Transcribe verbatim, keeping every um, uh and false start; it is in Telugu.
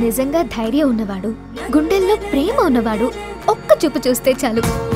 నిజంగా ధైర్యం ఉన్నవాడు, గుండెల్లో ప్రేమ ఉన్నవాడు ఒక్క చూపు చూస్తే చాలు.